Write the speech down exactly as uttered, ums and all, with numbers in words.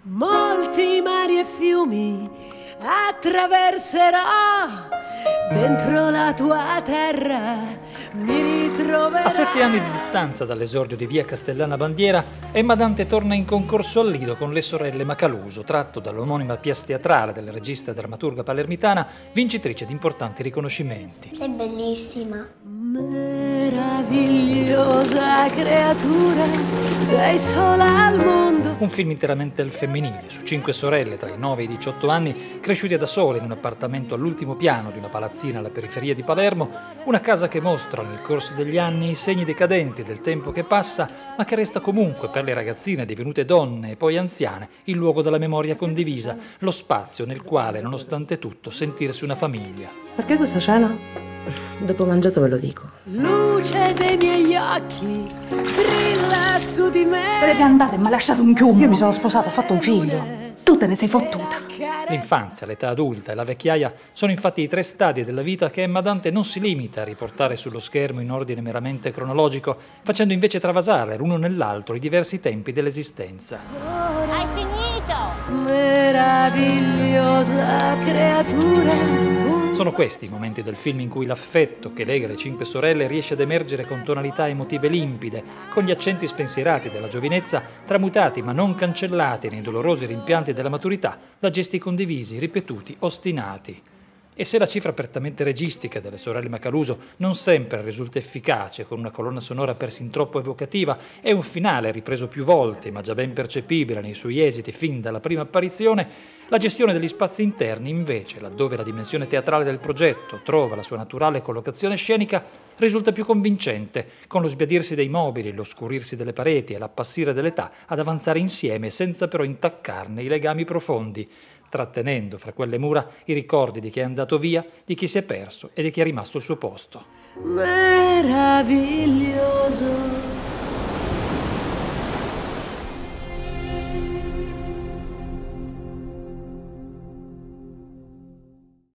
Molti mari e fiumi attraverserò, dentro la tua terra mi ritroverò. A sette anni di distanza dall'esordio di Via Castellana Bandiera, Emma Dante torna in concorso al Lido con Le sorelle Macaluso, tratto dall'omonima pièce teatrale della regista e drammaturga palermitana, vincitrice di importanti riconoscimenti. Sei bellissima. Meravigliosa creatura, sei sola al mondo. Un film interamente al femminile, su cinque sorelle tra i nove e i diciotto anni, cresciute da sole in un appartamento all'ultimo piano di una palazzina alla periferia di Palermo, una casa che mostra nel corso degli anni i segni decadenti del tempo che passa, ma che resta comunque per le ragazzine divenute donne e poi anziane il luogo della memoria condivisa, lo spazio nel quale, nonostante tutto, sentirsi una famiglia. Perché questa cena? Dopo mangiato ve lo dico. Luce dei miei occhi brilla su di me. Te ne sei andata e mi ha lasciato un chiumo. Io mi sono sposato, ho fatto un figlio. Tu te ne sei fottuta. L'infanzia, l'età adulta e la vecchiaia sono infatti i tre stadi della vita che Emma Dante non si limita a riportare sullo schermo in ordine meramente cronologico, facendo invece travasare l'uno nell'altro i diversi tempi dell'esistenza. Hai finito! Meravigliosa creatura. Sono questi i momenti del film in cui l'affetto che lega le cinque sorelle riesce ad emergere con tonalità emotive limpide, con gli accenti spensierati della giovinezza tramutati ma non cancellati nei dolorosi rimpianti della maturità da gesti condivisi, ripetuti, ostinati. E se la cifra apertamente registica delle sorelle Macaluso non sempre risulta efficace, con una colonna sonora persin troppo evocativa e un finale ripreso più volte, ma già ben percepibile nei suoi esiti fin dalla prima apparizione, la gestione degli spazi interni, invece, laddove la dimensione teatrale del progetto trova la sua naturale collocazione scenica, risulta più convincente, con lo sbiadirsi dei mobili, l'oscurirsi delle pareti e l'appassire dell'età ad avanzare insieme senza però intaccarne i legami profondi, trattenendo fra quelle mura i ricordi di chi è andato via, di chi si è perso e di chi è rimasto al suo posto. Meraviglioso.